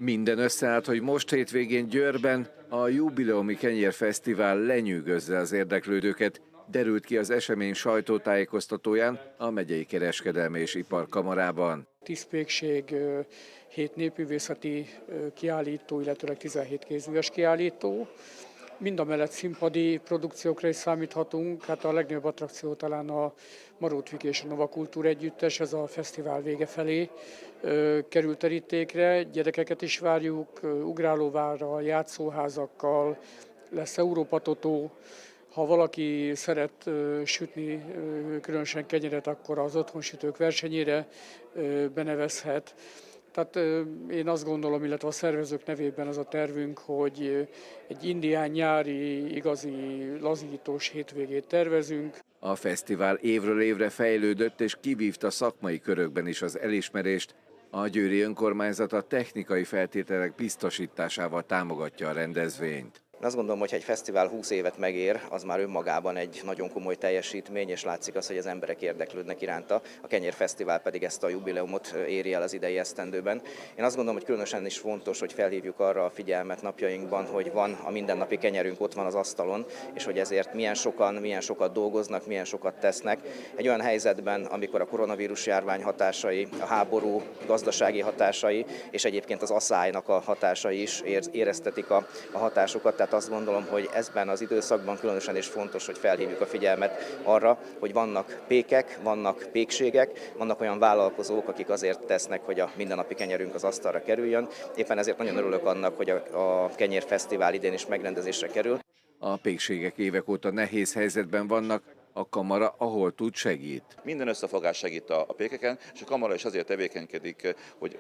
Minden összeállt, hogy most hétvégén Győrben a Jubileumi Kenyérfesztivál lenyűgözze az érdeklődőket, derült ki az esemény sajtótájékoztatóján a megyei kereskedelmi és iparkamarában. 10 pékség, 7 népművészeti kiállító, illetőleg 17 kézműves kiállító. Mindamellett színpadi produkciókra is számíthatunk. Hát a legnagyobb attrakció talán a Marótvik és a Nova Kultúr együttes, ez a fesztivál vége felé került terítékre. Gyerekeket is várjuk, ugrálóvárral, játszóházakkal, lesz Európa Totó. Ha valaki szeret sütni, különösen kenyeret, akkor az otthonsütők versenyére benevezhet. Tehát én azt gondolom, illetve a szervezők nevében az a tervünk, hogy egy indián nyári, igazi lazítós hétvégét tervezünk. A fesztivál évről évre fejlődött és kivívta szakmai körökben is az elismerést. A győri önkormányzat a technikai feltételek biztosításával támogatja a rendezvényt. Én azt gondolom, hogy ha egy fesztivál 20 évet megér, az már önmagában egy nagyon komoly teljesítmény, és látszik az, hogy az emberek érdeklődnek iránta. A Kenyérfesztivál pedig ezt a jubileumot éri el az idei esztendőben. Én azt gondolom, hogy különösen is fontos, hogy felhívjuk arra a figyelmet napjainkban, hogy van a mindennapi kenyerünk, ott van az asztalon, és hogy ezért milyen sokat dolgoznak, milyen sokat tesznek. Egy olyan helyzetben, amikor a koronavírus járvány hatásai, a háború gazdasági hatásai, és egyébként az aszálynak a hatásai is éreztetik a hatásukat. Tehát azt gondolom, hogy ebben az időszakban különösen is fontos, hogy felhívjuk a figyelmet arra, hogy vannak pékek, vannak pékségek, vannak olyan vállalkozók, akik azért tesznek, hogy a mindennapi kenyerünk az asztalra kerüljön. Éppen ezért nagyon örülök annak, hogy a Kenyérfesztivál idén is megrendezésre kerül. A pékségek évek óta nehéz helyzetben vannak, a kamara, ahol tud, segít. Minden összefogás segít a pékeken, és a kamara is azért tevékenykedik,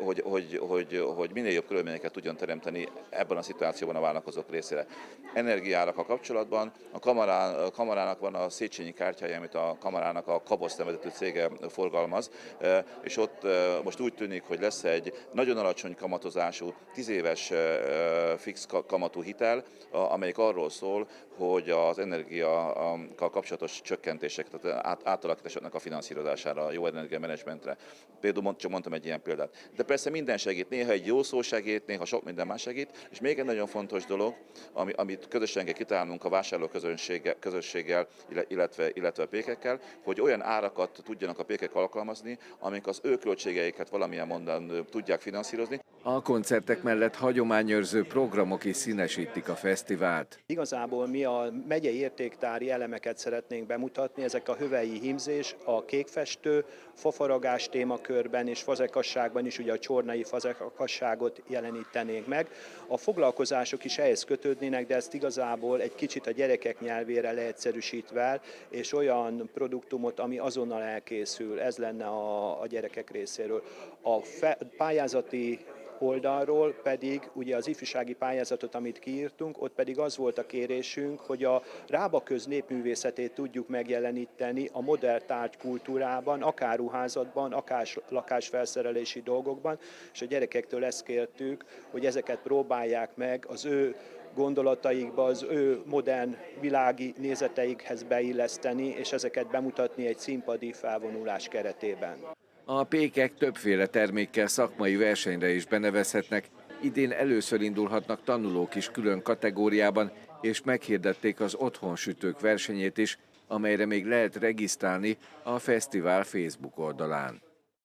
hogy minél jobb körülményeket tudjon teremteni ebben a szituációban a vállalkozók részére. Energiárakkal kapcsolatban a kamarának van a Széchenyi kártyája, amit a kamarának a Kabosz nevezetű cége forgalmaz, és ott most úgy tűnik, hogy lesz egy nagyon alacsony kamatozású, 10 éves fix kamatú hitel, amelyik arról szól, hogy az energiakkal kapcsolatos csökkentések, tehát átalakításoknak a finanszírozására, jó energiamenedzsmentre. Például csak mondtam egy ilyen példát. De persze minden segít, néha egy jó szó segít, néha sok minden más segít, és még egy nagyon fontos dolog, amit közösen kell kitalálnunk a vásárló közösséggel, illetve a pékekkel, hogy olyan árakat tudjanak a pékek alkalmazni, amik az ő költségeiket valamilyen módon tudják finanszírozni. A koncertek mellett hagyományőrző programok is színesítik a fesztivált. Igazából mi a megyei értéktári elemeket szeretnénk bemutatni, ezek a hövei hímzés, a kékfestő, fafaragás témakörben és fazekasságban is ugye a csornai fazekasságot jelenítenénk meg. A foglalkozások is ehhez kötődnének, de ezt igazából egy kicsit a gyerekek nyelvére leegyszerűsítve, és olyan produktumot, ami azonnal elkészül, ez lenne a gyerekek részéről. A pályázati oldalról pedig ugye az ifjúsági pályázatot, amit kiírtunk, ott pedig az volt a kérésünk, hogy a Rábaköz népművészetét tudjuk megjeleníteni a modern tárgykultúrában, akár ruházatban, akár lakásfelszerelési dolgokban, és a gyerekektől ezt kértük, hogy ezeket próbálják meg az ő gondolataikba, az ő modern világi nézeteikhez beilleszteni, és ezeket bemutatni egy színpadi felvonulás keretében. A pékek többféle termékkel szakmai versenyre is benevezhetnek. Idén először indulhatnak tanulók is külön kategóriában, és meghirdették az otthonsütők versenyét is, amelyre még lehet regisztrálni a fesztivál Facebook oldalán.